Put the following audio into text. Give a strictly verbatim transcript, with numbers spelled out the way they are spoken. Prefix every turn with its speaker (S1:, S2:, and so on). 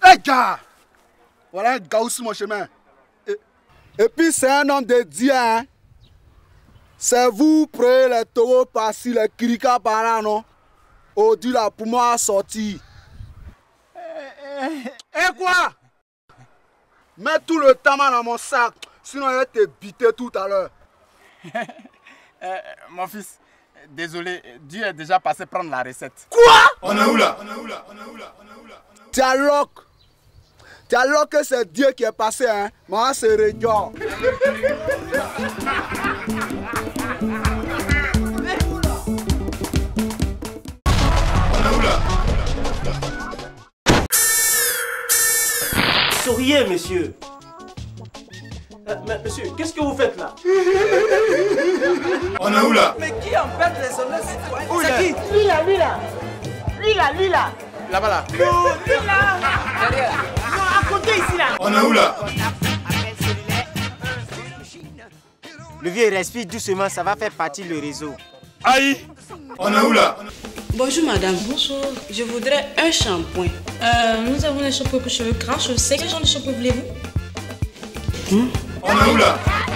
S1: Hé gars, voilà un gars sur mon chemin. Et, et puis c'est un homme de Dieu, hein. C'est vous prenez les taureaux par-ci, les kirika par-là, non? Oh, dis là, pour moi, sortir. Et quoi? Mets tout le tamas dans mon sac, sinon je vais te biter tout à l'heure.
S2: euh, mon fils, désolé, Dieu est déjà passé prendre la recette.
S1: Quoi?
S3: On est où là? On est où là? On est où là? On est où là?
S1: Dialogue. Dialogue que c'est Dieu qui est passé, hein. Moi, c'est Rédior.
S4: Souriez, monsieur. Euh, mais monsieur, qu'est-ce que vous faites là?
S3: On est où là?
S5: Mais qui empêche les honneurs citoyens?
S4: C'est qui?
S5: Lui là, lui là. Lui là, lui là.
S2: Là-bas là.
S5: Non, lui là. Derrière là. Non, à côté ici là.
S3: On est où là?
S6: Le vieux respire doucement, ça va faire partie du réseau.
S2: Aïe!
S3: On est où là?
S7: Bonjour madame. Bonjour. Je voudrais un shampoing.
S8: Euh, nous avons des shampoings pour cheveux gras, cheveux secs. Quel genre de shampoing voulez-vous?
S3: On est où là?